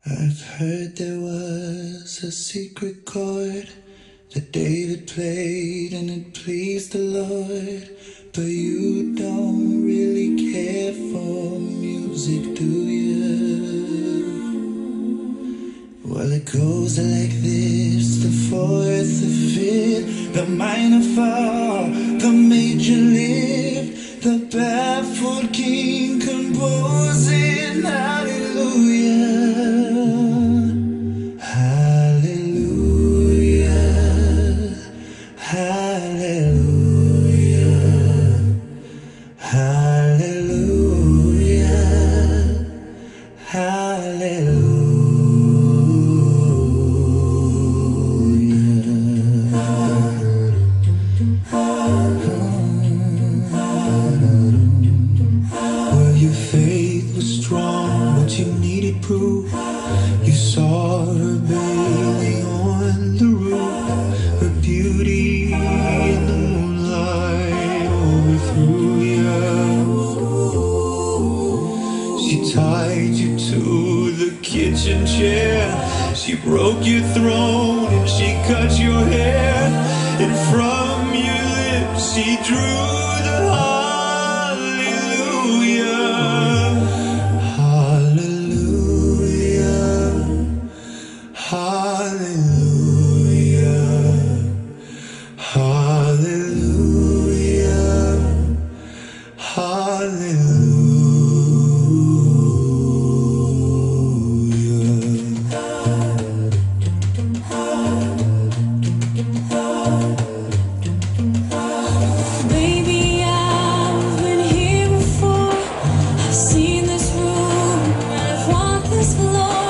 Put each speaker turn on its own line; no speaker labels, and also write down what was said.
I've heard there was a secret chord that David played and it pleased the Lord. But you don't really care for music, do you? Well, it goes like this: the fourth, the fifth, the minor fall, the major lift, the baffled king composing hallelujah. Hallelujah, hallelujah, hallelujah, hallelujah. Well, your faith was strong, but you needed proof. You saw her bathing on the roof, her beauty in the moonlight overthrew you. She tied you to the kitchen chair, she broke your throne and she cut your hair, and from your lips she drew the hallelujah. Hallelujah, hallelujah, hallelujah, hallelujah.
I've seen this room and I've walked this floor.